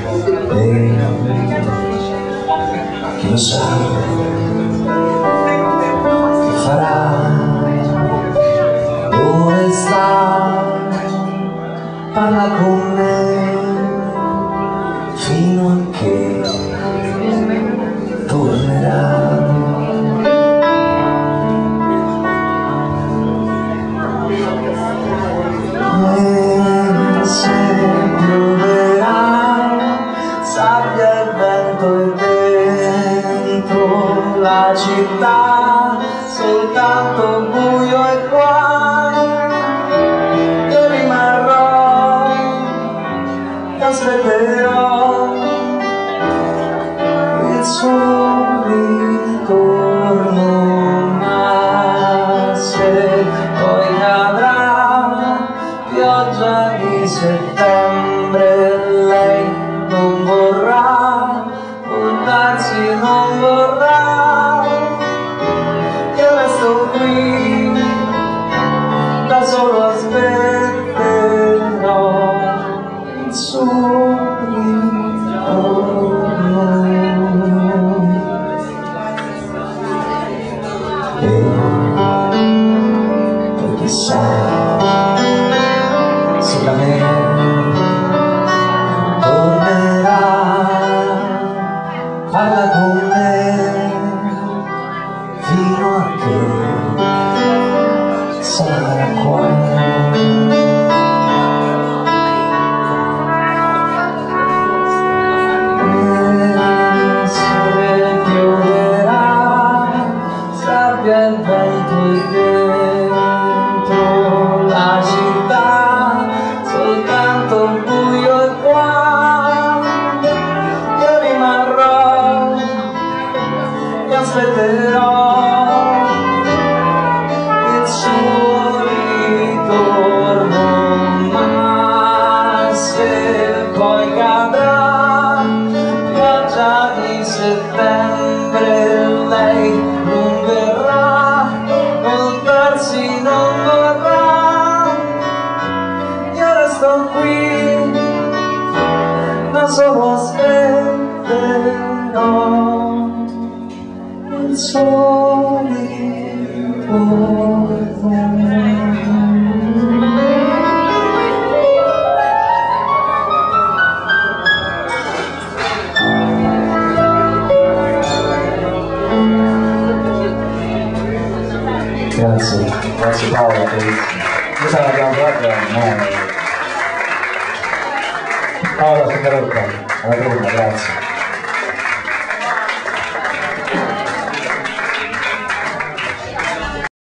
E chi lo sa che farà, dove sta, parla con me fino a che tornerà. E se pioverà, sabbia e vento e dentro la città, soltanto buio e qua io rimarrò, ti aspetterò il suo ritorno, ma se poi cadrà pioggia di settembre, lei non vorrà voltarsi, non vorrà, io resto qui da solo, aspetterò il suo ritorno. E chissà se da me tornerà, parla con me fino a che sarà qua. E se pioverà, sabbia e vento e dentro la città, soltanto buio e qua io rimarrò, ti aspetterò il suo ritorno, ma se poi cadrà pioggia di settembre, lei non verrà, voltarsi non vorrà, io resto qui da solo, aspetterò il suo ritorno. Grazie Paola, questa l'abbiamo fatta, Paola Fingaretta, alla prima, grazie.